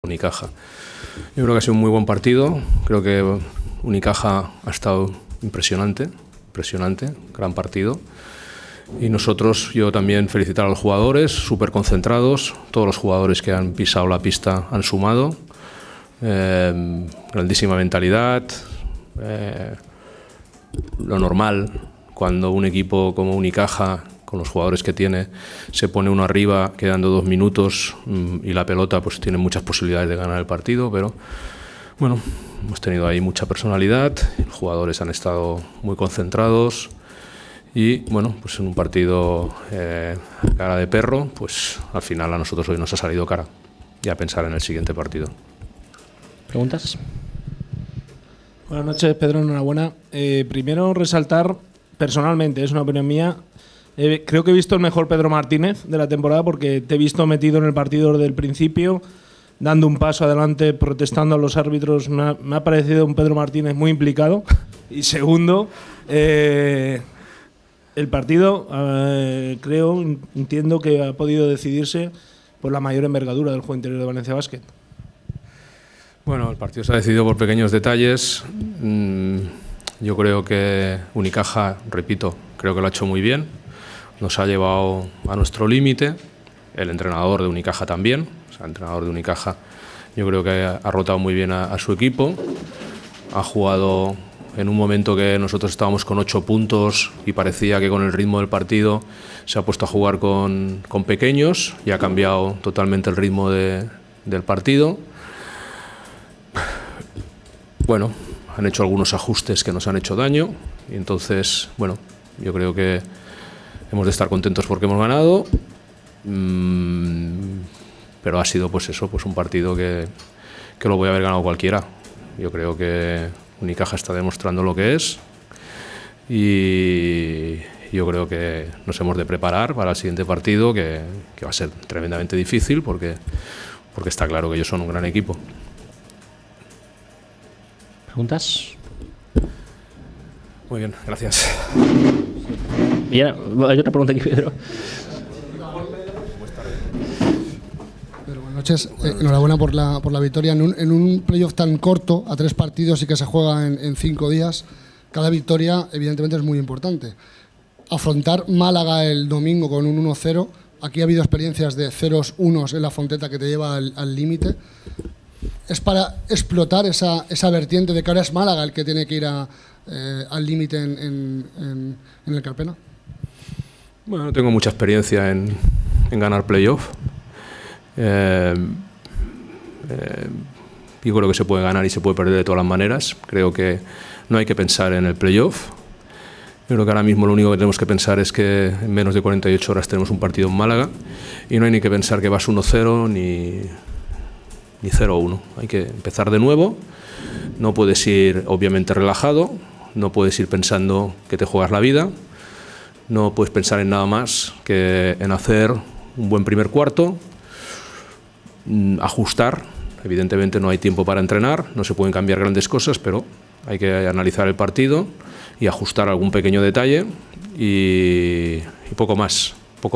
Unicaja. Yo creo que ha sido un muy buen partido, creo que Unicaja ha estado impresionante, gran partido. Y nosotros, yo también felicitar a los jugadores, súper concentrados, todos los jugadores que han pisado la pista han sumado, grandísima mentalidad, lo normal, cuando un equipo como Unicaja, con los jugadores que tiene, se pone uno arriba quedando 2 minutos y la pelota pues tiene muchas posibilidades de ganar el partido, pero bueno, hemos tenido ahí mucha personalidad, los jugadores han estado muy concentrados y bueno, pues en un partido cara de perro, pues al final a nosotros hoy nos ha salido cara y a pensar en el siguiente partido. ¿Preguntas? Buenas noches, Pedro, enhorabuena. Primero resaltar, personalmente, es una opinión mía, creo que he visto el mejor Pedro Martínez de la temporada porque te he visto metido en el partido desde el principio, dando un paso adelante, protestando a los árbitros. Me ha parecido un Pedro Martínez muy implicado. Y segundo, el partido, entiendo que ha podido decidirse por la mayor envergadura del juego interior de Valencia Basket. Bueno, el partido se ha decidido por pequeños detalles. Yo creo que Unicaja, repito, creo que lo ha hecho muy bien. Nos ha llevado a nuestro límite. El entrenador de Unicaja también. O sea, el entrenador de Unicaja yo creo que ha rotado muy bien a su equipo. Ha jugado en un momento que nosotros estábamos con 8 puntos y parecía que con el ritmo del partido se ha puesto a jugar con pequeños y ha cambiado totalmente el ritmo del partido. Bueno, han hecho algunos ajustes que nos han hecho daño y entonces, bueno, yo creo que hemos de estar contentos porque hemos ganado, pero ha sido pues eso, pues un partido que lo voy a haber ganado cualquiera. Yo creo que Unicaja está demostrando lo que es y yo creo que nos hemos de preparar para el siguiente partido que va a ser tremendamente difícil porque está claro que ellos son un gran equipo. ¿Preguntas? Muy bien, gracias. Y hay otra pregunta aquí, Pedro. Buenas noches. Enhorabuena por la victoria. En un playoff tan corto, a 3 partidos y que se juega en 5 días, cada victoria evidentemente es muy importante. Afrontar Málaga el domingo con un 1-0, aquí ha habido experiencias de 0-1 en la Fonteta que te lleva al límite. ¿Es para explotar esa vertiente de que ahora es Málaga el que tiene que ir al límite en el Carpena? Bueno, no tengo mucha experiencia en ganar playoff. Yo creo que se puede ganar y se puede perder de todas las maneras. Creo que no hay que pensar en el playoff. Yo creo que ahora mismo lo único que tenemos que pensar es que en menos de 48 horas tenemos un partido en Málaga y no hay ni que pensar que vas 1-0 ni 0-1. Hay que empezar de nuevo. No puedes ir obviamente relajado, no puedes ir pensando que te juegas la vida, no puedes pensar en nada más que en hacer un buen primer cuarto, ajustar. Evidentemente no hay tiempo para entrenar, no se pueden cambiar grandes cosas, pero hay que analizar el partido y ajustar algún pequeño detalle y poco más.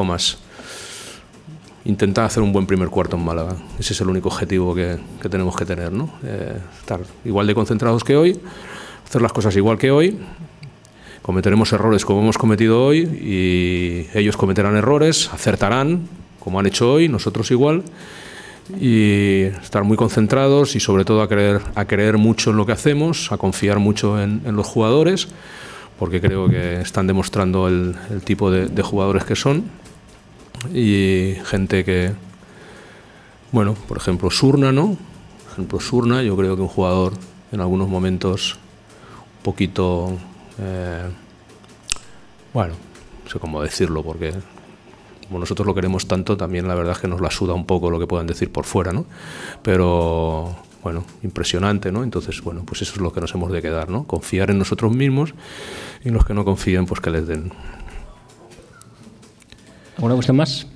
Intentar hacer un buen primer cuarto en Málaga. Ese es el único objetivo que tenemos que tener, ¿no? Estar igual de concentrados que hoy, hacer las cosas igual que hoy. Cometeremos errores como hemos cometido hoy y ellos cometerán errores, acertarán como han hecho hoy, nosotros igual, y estar muy concentrados y sobre todo a creer mucho en lo que hacemos, a confiar mucho en los jugadores, porque creo que están demostrando el tipo de jugadores que son. Y gente que, bueno, por ejemplo Surna, ¿no? Por ejemplo Surna, yo creo que un jugador en algunos momentos un poquito, bueno, no sé cómo decirlo, porque como nosotros lo queremos tanto, también la verdad es que nos la suda un poco lo que puedan decir por fuera, ¿no? Pero bueno, impresionante, ¿no? Entonces, bueno, pues eso es lo que nos hemos de quedar, ¿no? Confiar en nosotros mismos y los que no confíen, pues que les den. ¿Alguna cuestión más?